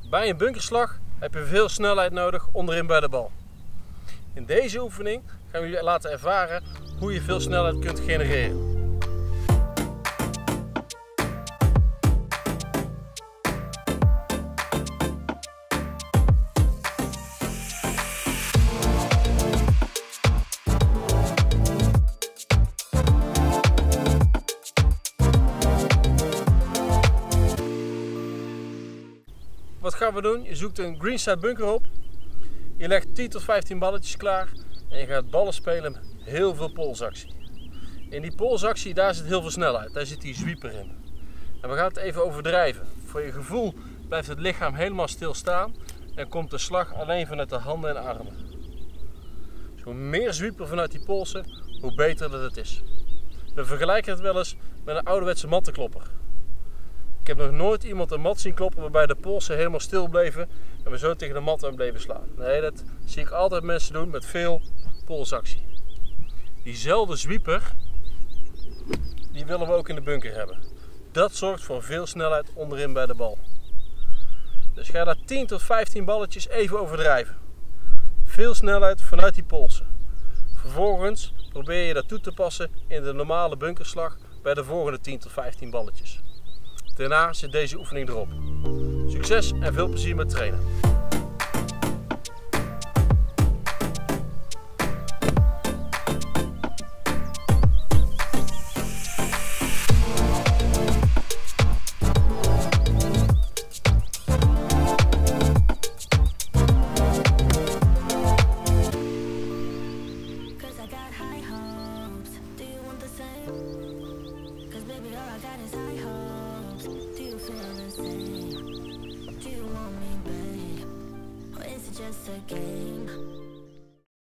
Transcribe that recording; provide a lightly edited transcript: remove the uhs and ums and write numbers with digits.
Bij een bunkerslag heb je veel snelheid nodig onderin bij de bal. In deze oefening gaan we jullie laten ervaren hoe je veel snelheid kunt genereren. Wat gaan we doen? Je zoekt een greenside bunker op. Je legt 10 tot 15 balletjes klaar. En je gaat ballen spelen met heel veel polsactie. In die polsactie daar zit heel veel snelheid. Daar zit die sweeper in. En we gaan het even overdrijven. Voor je gevoel blijft het lichaam helemaal stilstaan. En komt de slag alleen vanuit de handen en armen. Dus hoe meer sweeper vanuit die polsen, hoe beter dat het is. We vergelijken het wel eens met een ouderwetse mattenklopper. Ik heb nog nooit iemand een mat zien kloppen waarbij de polsen helemaal stil bleven en we zo tegen de mat aan bleven slaan. Nee, dat zie ik altijd mensen doen met veel polsactie. Diezelfde sweeper, die willen we ook in de bunker hebben. Dat zorgt voor veel snelheid onderin bij de bal. Dus ga daar 10 tot 15 balletjes even overdrijven. Veel snelheid vanuit die polsen. Vervolgens probeer je dat toe te passen in de normale bunkerslag bij de volgende 10 tot 15 balletjes. Daarna zit deze oefening erop. Succes en veel plezier met trainen. Just a game.